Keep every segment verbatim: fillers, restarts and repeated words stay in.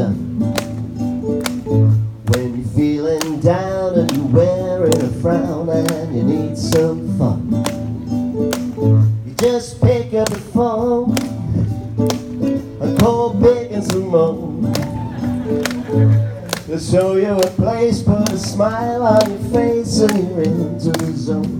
now. When you're feeling down and you're wearing a frown and you need some fun, you just pick up the phone and call Bic and Simone. They'll show you a place, put a smile on your face, and you're into the zone.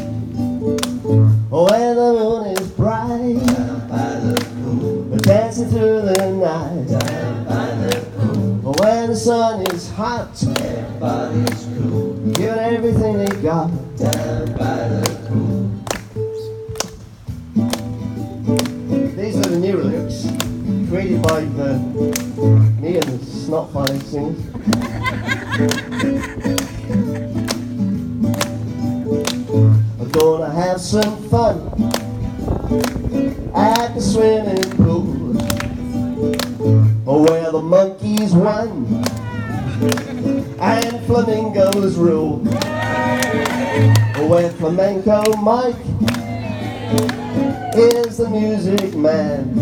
When the moon is bright, down by the pool, we're dancing through the night. Down by the pool, when the sun is hot, everybody's cool, giving everything they got. Down by the pool. These are the new lyrics, created by the, me and the snot-fire singers. We're gonna have some fun at the swimming pool, where the monkeys run and flamingos rule, where flamenco Mike is the music man,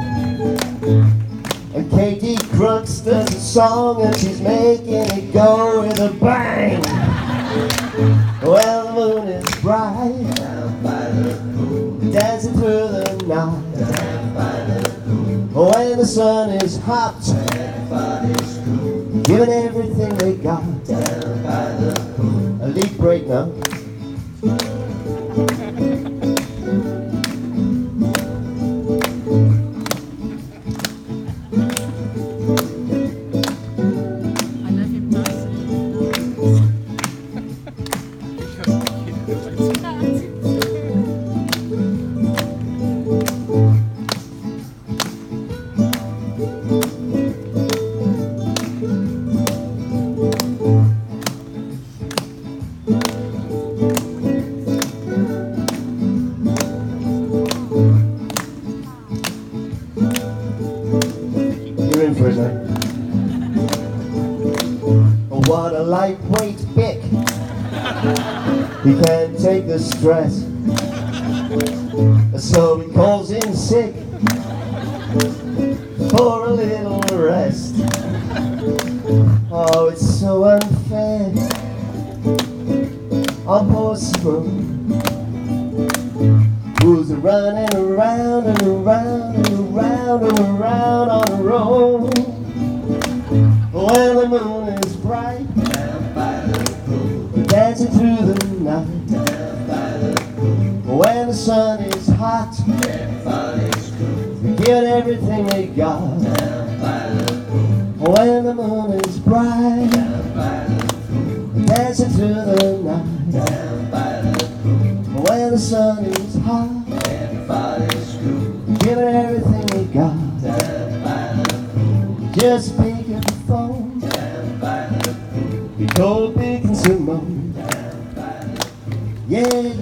and Katie Crooks does a song and she's making it go with a bang. Well, the moon is bright, down by the pool, dancing through the night. Down by the pool, when the sun is hot, everybody's cool, giving everything they got. Down by the pool. A lead break now. You're in for it now. What a lightweight Bic. He can't take the stress, so he calls in sick for a little rest. Oh, it's so unfair on poor Simone, who's running around and around and around and around on the road. When the moon is bright, down by the pool, we're dancing through the night. Down by the pool, when the sun is hot, everybody's cool, we're giving everything they got. Down by the pool, when the moon is bright, down by the pool, we're dancing through the night. Down by the pool, when the sun is hot, everybody's cool, giving everything they got. Down by the pool, just pick up the phone. Down by the pool, we call Bic and Simone. Down by the pool, yeah.